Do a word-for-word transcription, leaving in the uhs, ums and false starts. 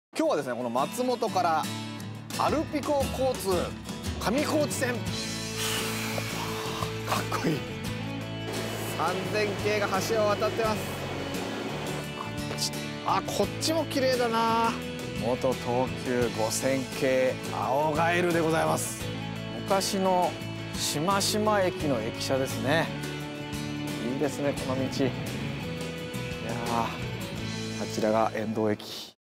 今日はですね、この松本からアルピコ交通上高地線、かっこいいさんぜん系が橋を渡ってます。あ、こっちも綺麗だな。元東急ごせん系青ガエルでございます。昔のしましま駅の駅舎ですね。いいですね、この道。いやー、あちらが遠藤駅。